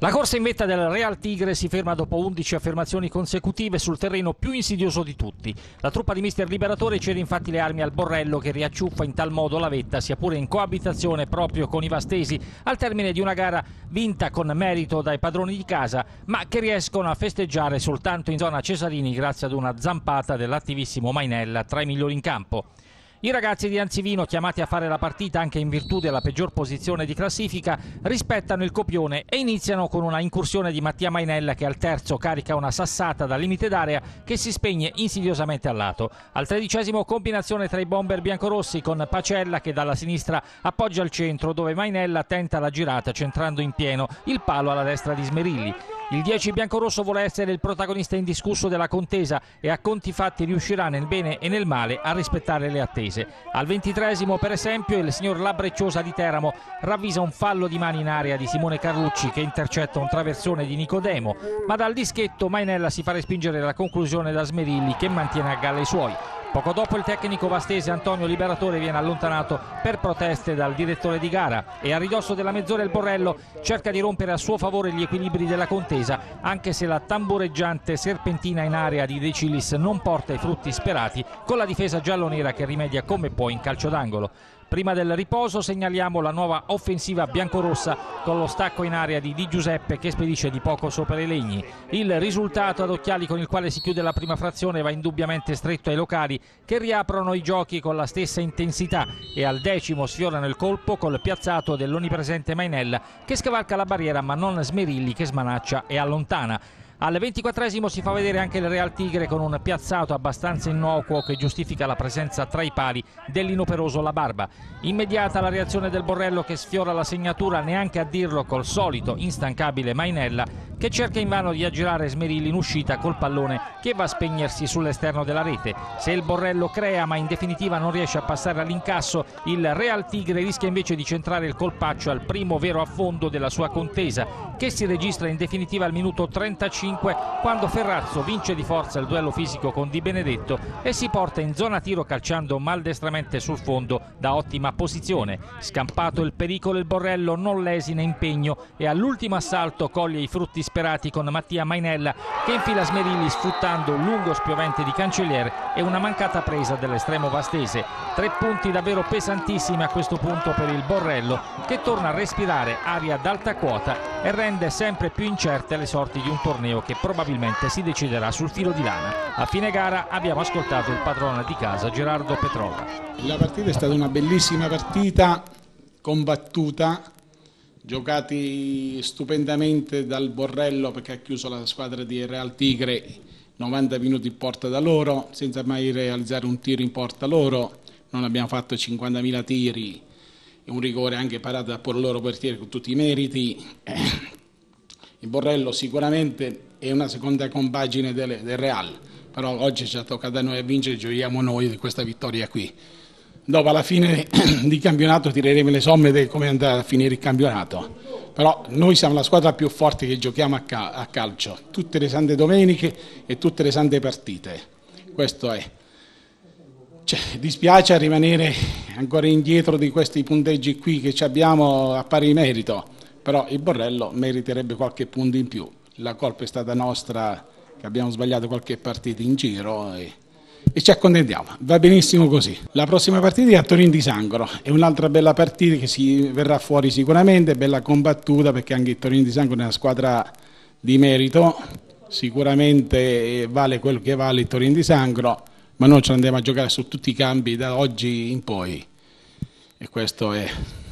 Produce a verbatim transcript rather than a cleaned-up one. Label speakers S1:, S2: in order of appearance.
S1: La corsa in vetta del Real Tigre si ferma dopo undici affermazioni consecutive sul terreno più insidioso di tutti. La truppa di mister Liberatore cede infatti le armi al Borrello, che riacciuffa in tal modo la vetta, sia pure in coabitazione proprio con i vastesi, al termine di una gara vinta con merito dai padroni di casa, ma che riescono a festeggiare soltanto in zona Cesarini grazie ad una zampata dell'attivissimo Mainella, tra i migliori in campo. I ragazzi di Anzivino, chiamati a fare la partita anche in virtù della peggior posizione di classifica, rispettano il copione e iniziano con una incursione di Mattia Mainella, che al terzo carica una sassata dal limite d'area che si spegne insidiosamente al lato. Al tredicesimo combinazione tra i bomber biancorossi con Pacella che dalla sinistra appoggia al centro, dove Mainella tenta la girata centrando in pieno il palo alla destra di Smerilli. Il dieci biancorosso vuole essere il protagonista indiscusso della contesa e a conti fatti riuscirà nel bene e nel male a rispettare le attese. Al ventitreesimo, per esempio, il signor Labrecciosa di Teramo ravvisa un fallo di mani in area di Simone Carlucci che intercetta un traversone di Nicodemo, ma dal dischetto Mainella si fa respingere la conclusione da Smerilli, che mantiene a galla i suoi. Poco dopo il tecnico vastese Antonio Liberatore viene allontanato per proteste dal direttore di gara e a ridosso della mezz'ora il Borrello cerca di rompere a suo favore gli equilibri della contesa, anche se la tambureggiante serpentina in area di De Cilis non porta i frutti sperati, con la difesa giallonera che rimedia come può in calcio d'angolo. Prima del riposo segnaliamo la nuova offensiva biancorossa con lo stacco in area di Di Giuseppe che spedisce di poco sopra i legni. Il risultato ad occhiali con il quale si chiude la prima frazione va indubbiamente stretto ai locali, che riaprono i giochi con la stessa intensità e al decimo sfiorano il colpo col piazzato dell'onnipresente Mainella, che scavalca la barriera ma non Smerilli, che smanaccia e allontana. Al ventiquattresimo si fa vedere anche il Real Tigre con un piazzato abbastanza innocuo che giustifica la presenza tra i pali dell'inoperoso La Barba. Immediata la reazione del Borrello, che sfiora la segnatura neanche a dirlo col solito instancabile Mainella, che cerca invano di aggirare Smerilli in uscita col pallone che va a spegnersi sull'esterno della rete. Se il Borrello crea ma in definitiva non riesce a passare all'incasso, il Real Tigre rischia invece di centrare il colpaccio al primo vero affondo della sua contesa, che si registra in definitiva al minuto trentacinque, quando Ferrazzo vince di forza il duello fisico con Di Benedetto e si porta in zona tiro calciando maldestramente sul fondo da ottima posizione. Scampato il pericolo, il Borrello non lesina impegno e all'ultimo assalto coglie i frutti sperati con Mattia Mainella, che infila Smerilli sfruttando un lungo spiovente di Cancelliere e una mancata presa dell'estremo vastese. Tre punti davvero pesantissimi a questo punto per il Borrello, che torna a respirare aria d'alta quota e rende sempre più incerte le sorti di un torneo che probabilmente si deciderà sul filo di lana. A fine gara abbiamo ascoltato il padrone di casa Gerardo Petrova.
S2: La partita è stata una bellissima partita, combattuta, giocati stupendamente dal Borrello, perché ha chiuso la squadra di Real Tigre novanta minuti in porta da loro, senza mai realizzare un tiro in porta loro. Non abbiamo fatto cinquantamila tiri e un rigore anche parato da por loro portiere con tutti i meriti. Il Borrello sicuramente è una seconda compagine del, del Real, però oggi ci ha toccato a noi a vincere, gioiamo noi di questa vittoria qui. Dopo alla fine di campionato tireremo le somme di come andrà a finire il campionato, però noi siamo la squadra più forte che giochiamo a, cal a calcio, tutte le sante domeniche e tutte le sante partite, questo è. Cioè, dispiace rimanere ancora indietro di questi punteggi qui che abbiamo a pari merito, però il Borrello meriterebbe qualche punto in più. La colpa è stata nostra, che abbiamo sbagliato qualche partita in giro e, e ci accontentiamo, va benissimo così. La prossima partita è a Torino di Sangro, è un'altra bella partita che si verrà fuori sicuramente, bella combattuta, perché anche il Torino di Sangro è una squadra di merito, sicuramente vale quello che vale il Torino di Sangro, ma noi ci andiamo a giocare su tutti i campi da oggi in poi e questo è...